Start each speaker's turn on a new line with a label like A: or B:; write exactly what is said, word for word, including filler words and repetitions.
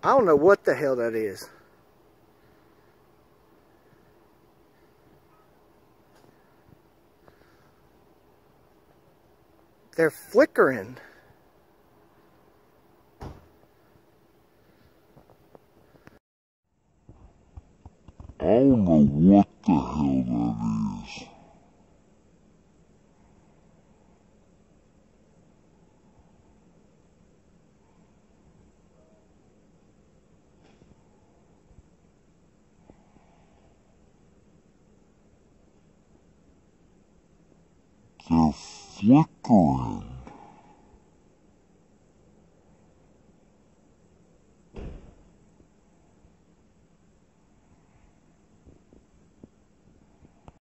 A: I don't know what the hell that is. They're flickering.
B: I don't know what the hell that is. They're flickering.